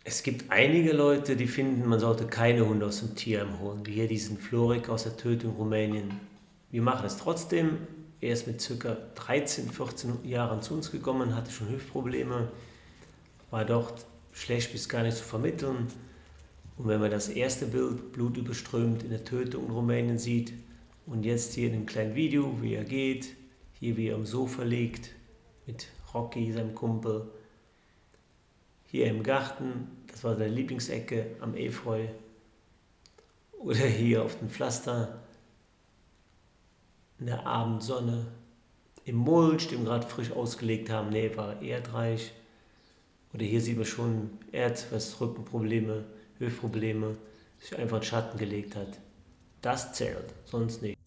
Es gibt einige Leute, die finden, man sollte keine Hunde aus dem Tierheim holen, wie hier diesen Florik aus der Tötung in Rumänien. Wir machen es trotzdem. Er ist mit ca. 13, 14 Jahren zu uns gekommen, hatte schon Hüftprobleme, war dort schlecht bis gar nicht zu vermitteln. Und wenn man das erste Bild, blutüberströmt, in der Tötung in Rumänien sieht und jetzt hier in einem kleinen Video, wie er geht, hier wie er am Sofa liegt, mit Rocky, seinem Kumpel, hier im Garten, das war seine Lieblingsecke am Efeu, oder hier auf dem Pflaster in der Abendsonne, im Mulch, den wir gerade frisch ausgelegt haben, nee, war erdreich. Oder hier sieht man schon, er hat was Rückenprobleme, Hüftprobleme, sich einfach in Schatten gelegt hat. Das zählt, sonst nicht.